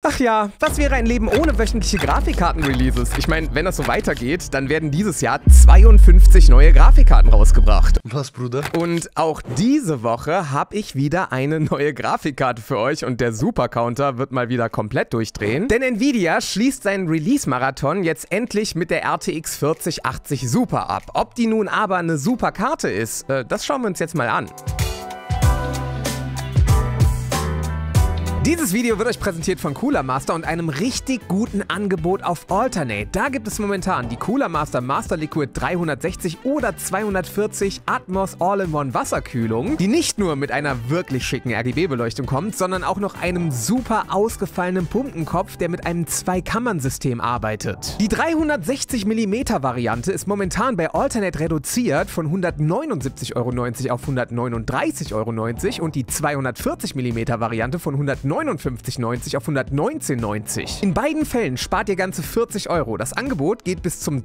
Ach ja, was wäre ein Leben ohne wöchentliche Grafikkarten-Releases? Ich meine, wenn das so weitergeht, dann werden dieses Jahr 52 neue Grafikkarten rausgebracht. Was, Bruder? Und auch diese Woche habe ich wieder eine neue Grafikkarte für euch und der Super-Counter wird mal wieder komplett durchdrehen. Denn Nvidia schließt seinen Release-Marathon jetzt endlich mit der RTX 4080 Super ab. Ob die nun aber eine Super-Karte ist, das schauen wir uns jetzt mal an. Dieses Video wird euch präsentiert von Cooler Master und einem richtig guten Angebot auf Alternate. Da gibt es momentan die Cooler Master Master Liquid 360 oder 240 Atmos All-in-One Wasserkühlung, die nicht nur mit einer wirklich schicken RGB-Beleuchtung kommt, sondern auch noch einem super ausgefallenen Pumpenkopf, der mit einem Zwei-Kammern-System arbeitet. Die 360 mm Variante ist momentan bei Alternate reduziert von 179,90 € auf 139,90 € und die 240 mm Variante von 159,90 auf 119,90. In beiden Fällen spart ihr ganze 40 €. Das Angebot geht bis zum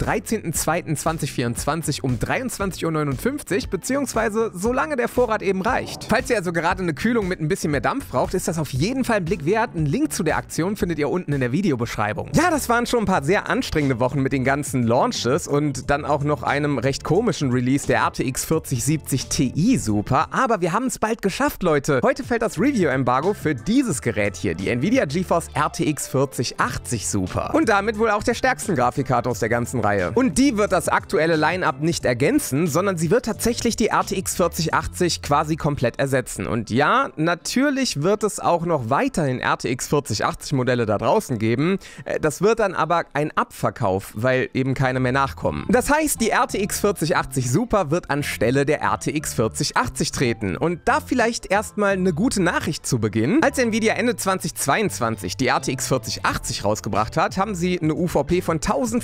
13.02.2024 um 23,59 € bzw. solange der Vorrat eben reicht. Falls ihr also gerade eine Kühlung mit ein bisschen mehr Dampf braucht, ist das auf jeden Fall ein Blick wert. Einen Link zu der Aktion findet ihr unten in der Videobeschreibung. Ja, das waren schon ein paar sehr anstrengende Wochen mit den ganzen Launches und dann auch noch einem recht komischen Release der RTX 4070 Ti Super. Aber wir haben es bald geschafft, Leute. Heute fällt das Review-Embargo für dieses Gerät hier, die Nvidia GeForce RTX 4080 Super. Und damit wohl auch der stärksten Grafikkarte aus der ganzen Reihe. Und die wird das aktuelle Line-Up nicht ergänzen, sondern sie wird tatsächlich die RTX 4080 quasi komplett ersetzen. Und ja, natürlich wird es auch noch weiterhin RTX 4080 Modelle da draußen geben. Das wird dann aber ein Abverkauf, weil eben keine mehr nachkommen. Das heißt, die RTX 4080 Super wird anstelle der RTX 4080 treten. Und da vielleicht erstmal eine gute Nachricht zu Beginn. Als Nvidia Ende 2022 die RTX 4080 rausgebracht hat, haben sie eine UVP von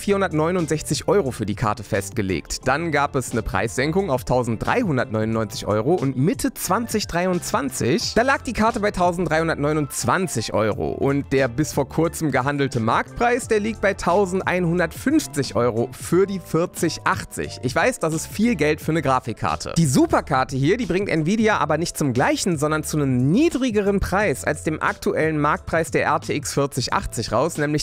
1.469 € für die Karte festgelegt. Dann gab es eine Preissenkung auf 1.399 € und Mitte 2023, da lag die Karte bei 1.329 € und der bis vor kurzem gehandelte Marktpreis, der liegt bei 1.150 € für die 4080. Ich weiß, das ist viel Geld für eine Grafikkarte. Die Superkarte hier, die bringt Nvidia aber nicht zum gleichen, sondern zu einem niedrigeren Preis als dem aktuellen Marktpreis der RTX 4080 raus, nämlich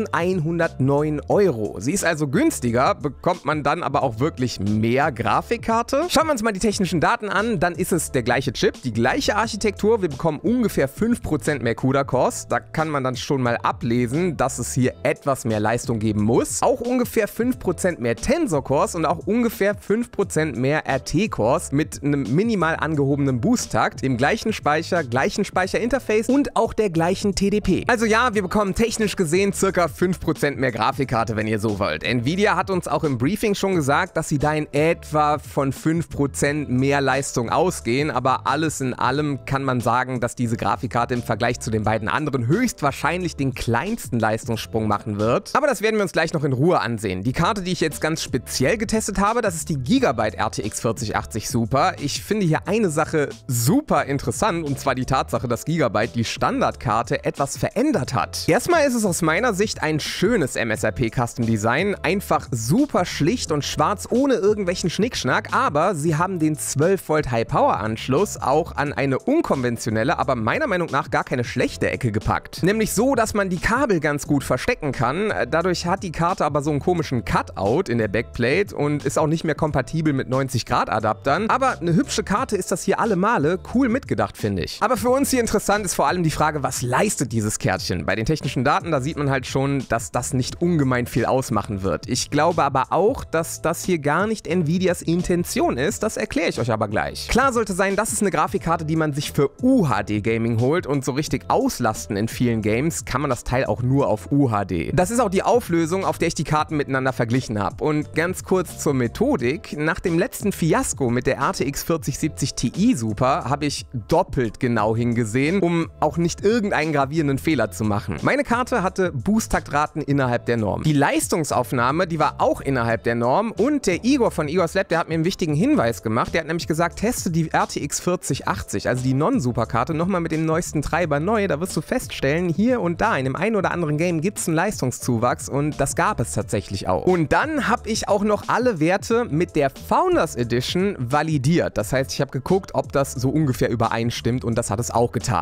1.109 €. Sie ist also günstiger, bekommt man dann aber auch wirklich mehr Grafikkarte? Schauen wir uns mal die technischen Daten an, dann ist es der gleiche Chip, die gleiche Architektur, wir bekommen ungefähr 5% mehr CUDA-Cores, da kann man dann schon mal ablesen, dass es hier etwas mehr Leistung geben muss. Auch ungefähr 5% mehr Tensor-Cores und auch ungefähr 5% mehr RT-Cores mit einem minimal angehobenen Boost-Takt, dem gleichen Speicherinterface und auch der gleichen TDP. Also ja, wir bekommen technisch gesehen ca. 5% mehr Grafikkarte, wenn ihr so wollt. Nvidia hat uns auch im Briefing schon gesagt, dass sie da in etwa von 5% mehr Leistung ausgehen, aber alles in allem kann man sagen, dass diese Grafikkarte im Vergleich zu den beiden anderen höchstwahrscheinlich den kleinsten Leistungssprung machen wird. Aber das werden wir uns gleich noch in Ruhe ansehen. Die Karte, die ich jetzt ganz speziell getestet habe, das ist die Gigabyte RTX 4080 Super. Ich finde hier eine Sache super interessant, und zwar die Tatsache, dass Gigabyte die Standardkarte etwas verändert hat. Erstmal ist es aus meiner Sicht ein schönes MSRP Custom Design, einfach super schlicht und schwarz ohne irgendwelchen Schnickschnack, aber sie haben den 12 Volt High Power Anschluss auch an eine unkonventionelle, aber meiner Meinung nach gar keine schlechte Ecke gepackt. Nämlich so, dass man die Kabel ganz gut verstecken kann. Dadurch hat die Karte aber so einen komischen Cutout in der Backplate und ist auch nicht mehr kompatibel mit 90° Adaptern. Aber eine hübsche Karte ist das hier alle Male, cool mitgedacht, finde ich. Aber für uns hier interessant ist vor allem die Frage, was leistet dieses Kärtchen? Bei den technischen Daten, da sieht man halt schon, dass das nicht ungemein viel ausmachen wird. Ich glaube aber auch, dass das hier gar nicht Nvidias Intention ist, das erkläre ich euch aber gleich. Klar sollte sein, das ist eine Grafikkarte, die man sich für UHD-Gaming holt und so richtig auslasten in vielen Games kann man das Teil auch nur auf UHD. Das ist auch die Auflösung, auf der ich die Karten miteinander verglichen habe. Und ganz kurz zur Methodik, nach dem letzten Fiasko mit der RTX 4070 Ti Super habe ich doppelt genau hingesehen, um auch nicht irgendeinen gravierenden Fehler zu machen. Meine Karte hatte Boost-Taktraten innerhalb der Norm. Die Leistungsaufnahme, die war auch innerhalb der Norm und der Igor von Igor's Lab, der hat mir einen wichtigen Hinweis gemacht. Der hat nämlich gesagt, teste die RTX 4080, also die Non-Superkarte, nochmal mit dem neuesten Treiber neu. Da wirst du feststellen, hier und da in dem einen oder anderen Game gibt es einen Leistungszuwachs und das gab es tatsächlich auch. Und dann habe ich auch noch alle Werte mit der Founders Edition validiert. Das heißt, ich habe geguckt, ob das so ungefähr übereinstimmt und das hat es auch getan. Getestet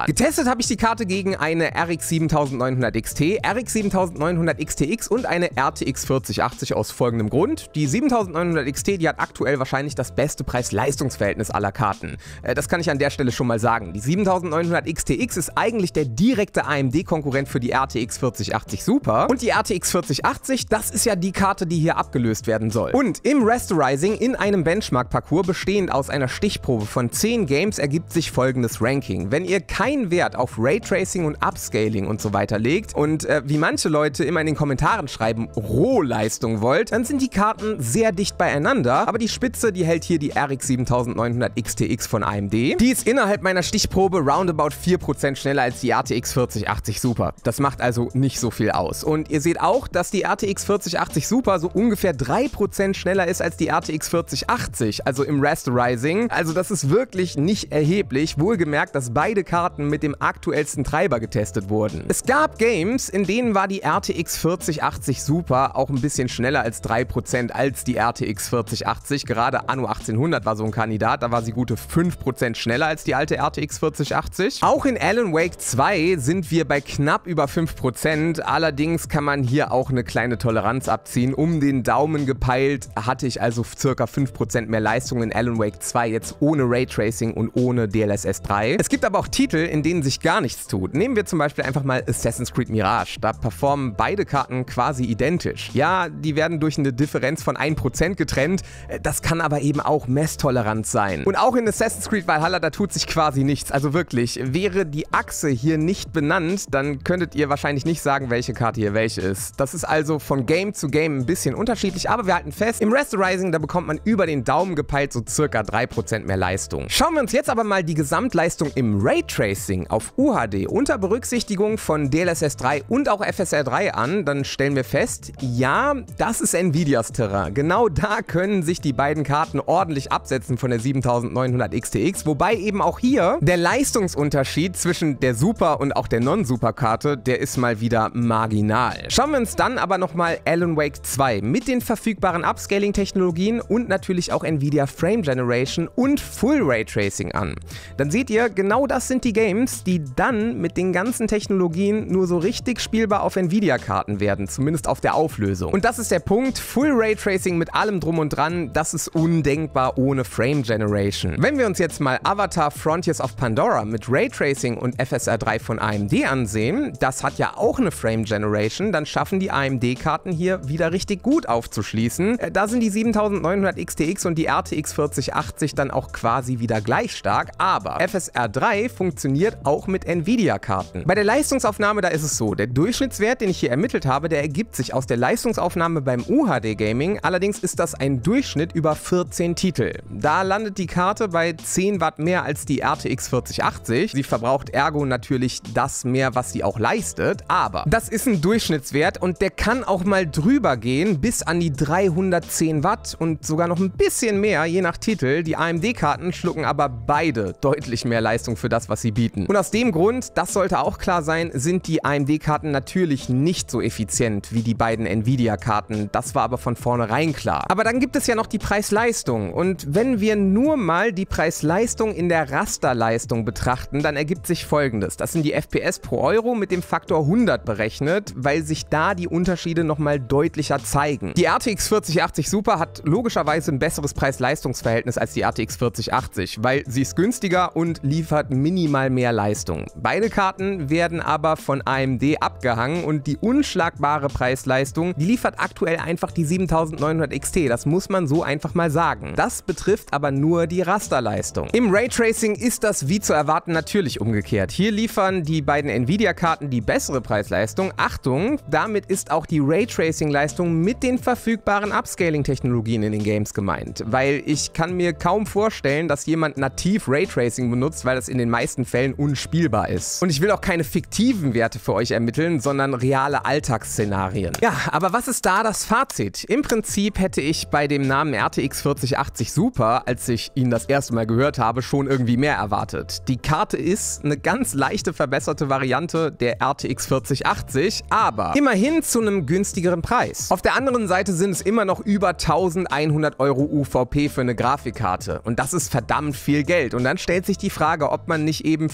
habe ich die Karte gegen eine RX 7900 XT, RX 7900 XTX und eine RTX 4080 aus folgendem Grund. Die 7900 XT, die hat aktuell wahrscheinlich das beste Preis-Leistungs-Verhältnis aller Karten. Das kann ich an der Stelle schon mal sagen. Die 7900 XTX ist eigentlich der direkte AMD-Konkurrent für die RTX 4080 Super. Und die RTX 4080, das ist ja die Karte, die hier abgelöst werden soll. Und im Rasterizing in einem Benchmark-Parcours bestehend aus einer Stichprobe von 10 Games ergibt sich folgendes Ranking. Wenn ihr keinen Wert auf Raytracing und Upscaling und so weiter legt und wie manche Leute immer in den Kommentaren schreiben, Rohleistung wollt, dann sind die Karten sehr dicht beieinander, aber die Spitze, die hält hier die RX 7900 XTX von AMD. Die ist innerhalb meiner Stichprobe roundabout 4% schneller als die RTX 4080 Super. Das macht also nicht so viel aus. Und ihr seht auch, dass die RTX 4080 Super so ungefähr 3% schneller ist als die RTX 4080, also im Rasterizing. Also das ist wirklich nicht erheblich, wohlgemerkt, dass beide Karten mit dem aktuellsten Treiber getestet wurden. Es gab Games, in denen war die RTX 4080 Super auch ein bisschen schneller als 3% als die RTX 4080. Gerade Anno 1800 war so ein Kandidat, da war sie gute 5% schneller als die alte RTX 4080. Auch in Alan Wake 2 sind wir bei knapp über 5%, allerdings kann man hier auch eine kleine Toleranz abziehen. Um den Daumen gepeilt hatte ich also ca. 5% mehr Leistung in Alan Wake 2, jetzt ohne Raytracing und ohne DLSS 3. Es gibt aber auch Titel, in denen sich gar nichts tut. Nehmen wir zum Beispiel einfach mal Assassin's Creed Mirage. Da performen beide Karten quasi identisch. Ja, die werden durch eine Differenz von 1% getrennt, das kann aber eben auch Messtoleranz sein. Und auch in Assassin's Creed Valhalla, da tut sich quasi nichts. Also wirklich, wäre die Achse hier nicht benannt, dann könntet ihr wahrscheinlich nicht sagen, welche Karte hier welche ist. Das ist also von Game zu Game ein bisschen unterschiedlich, aber wir halten fest, im Rasterizing, da bekommt man über den Daumen gepeilt so circa 3% mehr Leistung. Schauen wir uns jetzt aber mal die Gesamtleistung im Raytracing auf UHD unter Berücksichtigung von DLSS 3 und auch FSR 3 an, dann stellen wir fest, ja, das ist Nvidias Terrain. Genau da können sich die beiden Karten ordentlich absetzen von der 7900 XTX, wobei eben auch hier der Leistungsunterschied zwischen der Super- und auch der Non-Super-Karte, der ist mal wieder marginal. Schauen wir uns dann aber nochmal Alan Wake 2 mit den verfügbaren Upscaling-Technologien und natürlich auch Nvidia Frame Generation und Full Raytracing an. Dann seht ihr, genau das sind die Games, die dann mit den ganzen Technologien nur so richtig spielbar auf Nvidia-Karten werden, zumindest auf der Auflösung. Und das ist der Punkt, Full Raytracing mit allem drum und dran, das ist undenkbar ohne Frame Generation. Wenn wir uns jetzt mal Avatar Frontiers of Pandora mit Raytracing und FSR 3 von AMD ansehen, das hat ja auch eine Frame Generation, dann schaffen die AMD-Karten hier wieder richtig gut aufzuschließen. Da sind die 7900 XTX und die RTX 4080 dann auch quasi wieder gleich stark, aber FSR 3 funktioniert auch mit Nvidia-Karten. Bei der Leistungsaufnahme, da ist es so, der Durchschnittswert, den ich hier ermittelt habe, der ergibt sich aus der Leistungsaufnahme beim UHD-Gaming, allerdings ist das ein Durchschnitt über 14 Titel. Da landet die Karte bei 10 Watt mehr als die RTX 4080. Sie verbraucht ergo natürlich das mehr, was sie auch leistet, aber das ist ein Durchschnittswert und der kann auch mal drüber gehen bis an die 310 Watt und sogar noch ein bisschen mehr, je nach Titel. Die AMD-Karten schlucken aber beide deutlich mehr Leistung für das, was sie bieten. Und aus dem Grund, das sollte auch klar sein, sind die AMD-Karten natürlich nicht so effizient wie die beiden Nvidia-Karten. Das war aber von vornherein klar. Aber dann gibt es ja noch die Preis-Leistung. Und wenn wir nur mal die Preis-Leistung in der Rasterleistung betrachten, dann ergibt sich Folgendes. Das sind die FPS pro Euro mit dem Faktor 100 berechnet, weil sich da die Unterschiede nochmal deutlicher zeigen. Die RTX 4080 Super hat logischerweise ein besseres Preis-Leistungs-Verhältnis als die RTX 4080, weil sie ist günstiger und liefert minimal mehr Leistung. Beide Karten werden aber von AMD abgehangen und die unschlagbare Preis-Leistung, die liefert aktuell einfach die 7900 XT. Das muss man so einfach mal sagen. Das betrifft aber nur die Rasterleistung. Im Raytracing ist das wie zu erwarten natürlich umgekehrt. Hier liefern die beiden Nvidia-Karten die bessere Preis-Leistung. Achtung, damit ist auch die Raytracing-Leistung mit den verfügbaren Upscaling-Technologien in den Games gemeint. Weil ich kann mir kaum vorstellen, dass jemand nativ Raytracing benutzt, weil das in den meisten Fällen unspielbar ist. Und ich will auch keine fiktiven Werte für euch ermitteln, sondern reale Alltagsszenarien. Ja, aber was ist da das Fazit? Im Prinzip hätte ich bei dem Namen RTX 4080 Super, als ich ihn das erste Mal gehört habe, schon irgendwie mehr erwartet. Die Karte ist eine ganz leichte verbesserte Variante der RTX 4080, aber immerhin zu einem günstigeren Preis. Auf der anderen Seite sind es immer noch über 1100 Euro UVP für eine Grafikkarte und das ist verdammt viel Geld. Und dann stellt sich die Frage, ob man nicht eben für 9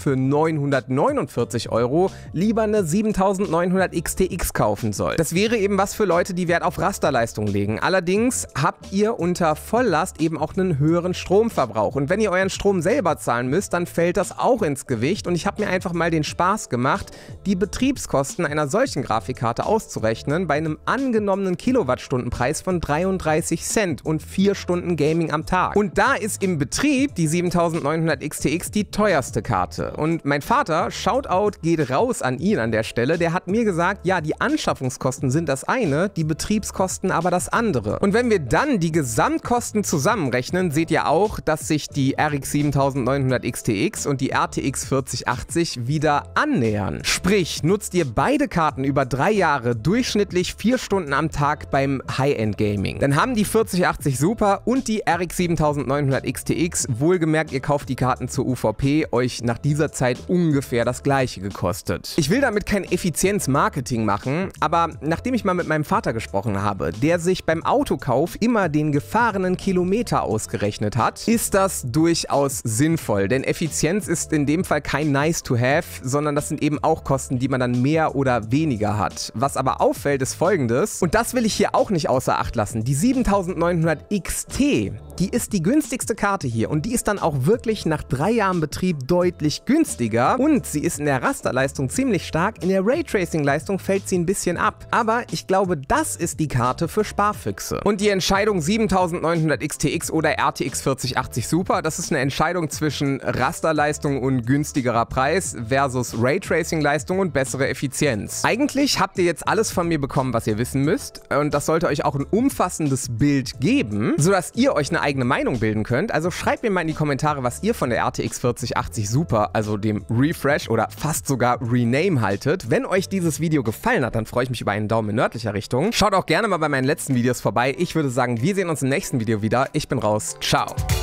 949 € lieber eine 7900 XTX kaufen sollt. Das wäre eben was für Leute, die Wert auf Rasterleistung legen. Allerdings habt ihr unter Volllast eben auch einen höheren Stromverbrauch. Und wenn ihr euren Strom selber zahlen müsst, dann fällt das auch ins Gewicht. Und ich habe mir einfach mal den Spaß gemacht, die Betriebskosten einer solchen Grafikkarte auszurechnen bei einem angenommenen Kilowattstundenpreis von 33 Cent und 4 Stunden Gaming am Tag. Und da ist im Betrieb die 7900 XTX die teuerste Karte. Und mein Vater, Shoutout geht raus an ihn an der Stelle, der hat mir gesagt, ja, die Anschaffungskosten sind das eine, die Betriebskosten aber das andere. Und wenn wir dann die Gesamtkosten zusammenrechnen, seht ihr auch, dass sich die RX 7900 XTX und die RTX 4080 wieder annähern. Sprich, nutzt ihr beide Karten über 3 Jahre durchschnittlich 4 Stunden am Tag beim High-End-Gaming. Dann haben die 4080 Super und die RX 7900 XTX, wohlgemerkt, ihr kauft die Karten zur UVP, euch nach dieser Zeit ungefähr das gleiche gekostet. Ich will damit kein Effizienz-Marketing machen, aber nachdem ich mal mit meinem Vater gesprochen habe, der sich beim Autokauf immer den gefahrenen Kilometer ausgerechnet hat, ist das durchaus sinnvoll, denn Effizienz ist in dem Fall kein nice to have, sondern das sind eben auch Kosten, die man dann mehr oder weniger hat. Was aber auffällt, ist Folgendes, und das will ich hier auch nicht außer Acht lassen, die 7900 XT, die ist die günstigste Karte hier und die ist dann auch wirklich nach 3 Jahren Betrieb deutlich günstiger und sie ist in der Rasterleistung ziemlich stark, in der Raytracing-Leistung fällt sie ein bisschen ab. Aber ich glaube, das ist die Karte für Sparfüchse. Und die Entscheidung 7900 XTX oder RTX 4080 Super, das ist eine Entscheidung zwischen Rasterleistung und günstigerer Preis versus Raytracing-Leistung und bessere Effizienz. Eigentlich habt ihr jetzt alles von mir bekommen, was ihr wissen müsst und das sollte euch auch ein umfassendes Bild geben, sodass ihr euch eine eigene Meinung bilden könnt. Also schreibt mir mal in die Kommentare, was ihr von der RTX 4080 Super, also dem Refresh oder fast sogar Rename haltet. Wenn euch dieses Video gefallen hat, dann freue ich mich über einen Daumen in nördlicher Richtung. Schaut auch gerne mal bei meinen letzten Videos vorbei. Ich würde sagen, wir sehen uns im nächsten Video wieder. Ich bin raus. Ciao.